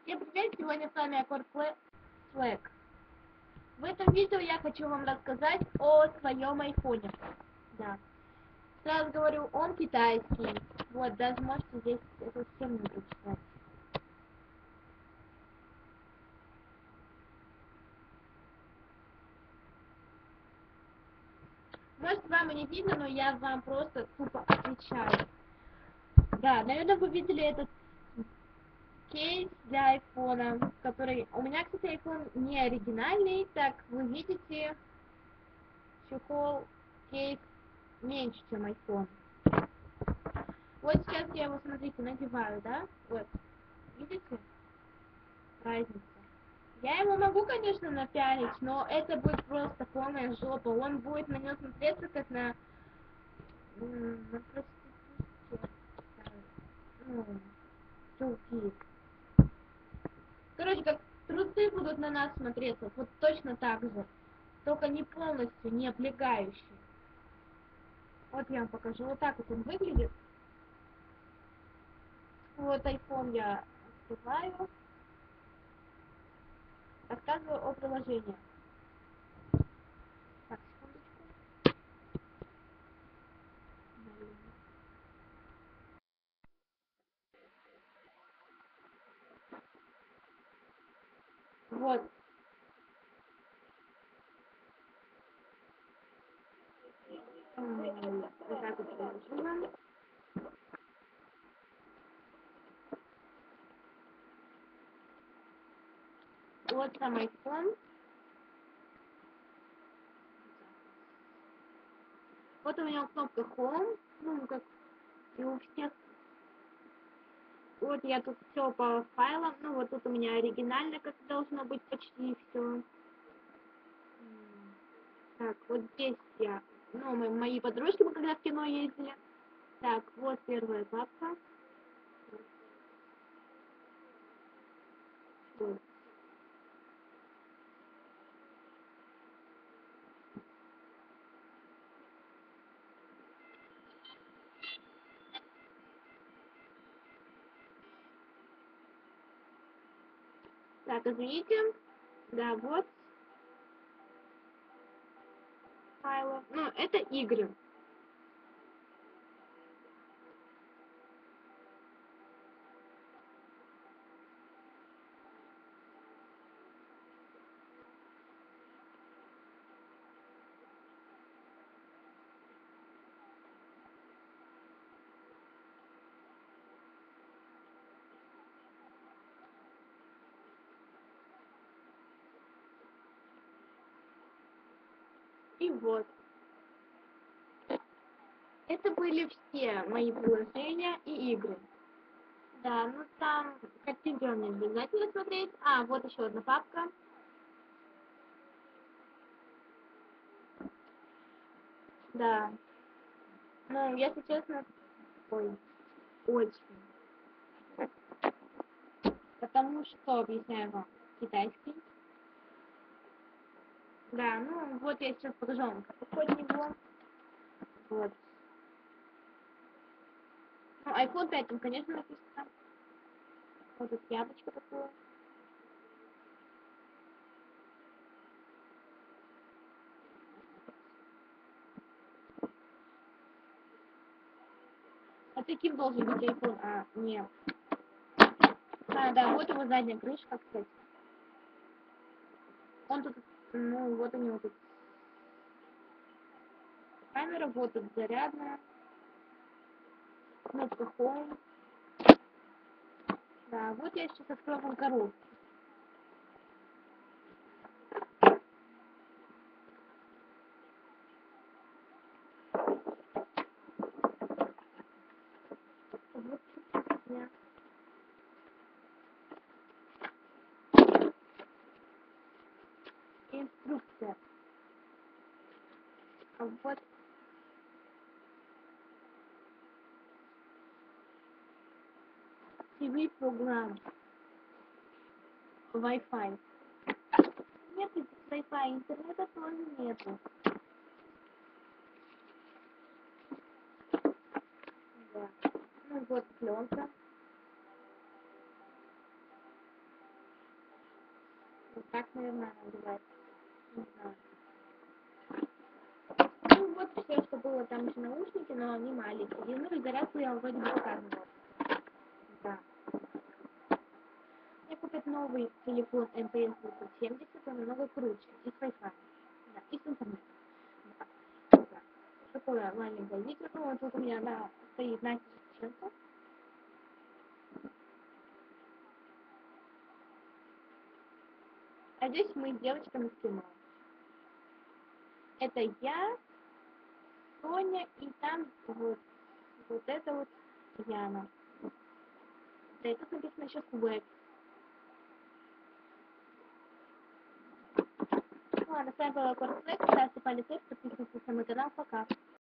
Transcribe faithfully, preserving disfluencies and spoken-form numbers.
Всем привет! Сегодня с вами Аккорд Флэк. В этом видео я хочу вам рассказать о своем айфоне. Да. Сразу говорю, он китайский. Вот, даже можете здесь это совсем не прочитать. Может, вам и не видно, но я вам просто тупо отвечаю. Да, наверное, вы видели этот кейс для айфона, который... У меня, кстати, айфон не оригинальный, так вы видите, чехол, кейс меньше, чем айфон. Вот сейчас я его, смотрите, надеваю, да? Вот. Видите? Разница. Я его могу, конечно, напялить, но это будет просто полная жопа. Он будет на нем смотреться, как на... на проститутке. Ну, чулки. Короче, как трусы будут на нас смотреться, вот точно так же. Только не полностью, не облегающие. Вот я вам покажу. Вот так вот он выглядит. Вот iPhone я открываю. Рассказываю о приложении. Так, секундочку. Вот. Вот так вот приложила. Вот сам iPhone. Вот у меня кнопка Home. Ну, как и у всех. Вот я тут все по файлам. Ну, вот тут у меня оригинально, как должно быть, почти все. Так, вот здесь я. Ну, мы, мои подружки, мы когда в кино ездили. Так, вот первая папка. Вот. Так, извините. Да, вот. Файлов. Ну, это игры. И вот. Это были все мои приложения и игры. Да, ну там картинки вам не обязательно смотреть. А, вот еще одна папка. Да. Ну, если честно, ой, очень. Потому что, объясняю вам, китайский. Да, ну вот я сейчас покажу вам, как под него. Вот. Ну, айфон пять, там, конечно, написано. Вот тут яблочко такое. А таким должен быть iPhone, а, нет. А, да, вот его задняя крышка, кстати. Он тут, ну, вот у него тут камера, вот тут зарядная. Кнопка Home. Да, вот я сейчас открою вам коробку. Вот я. Инструкция. А вот ти ви программ. Wi-Fi. Нет Wi-Fi, интернета тоже нету. Да. Ну вот пленка. Вот так, наверное, называется. Не знаю. Ну вот все, что было там еще наушники, но они маленькие. Ну и зарядку я вроде бы показывала. Да. Мне купят новый телефон эм тэ эс девятьсот семьдесят, он намного круче. И с Wi-Fi. Да, и с интернетом. Да. Да. Такое маленькое видео. Ну вот тут у меня да, стоит Настя Шевченко. А здесь мы с девочками в кино. Это я, Соня, и там вот, вот это вот Яна. Да, и тут написано еще Свэк. Ладно, с вами была Корсвэк, ставьте палец вверх, подписывайтесь на мой канал, пока.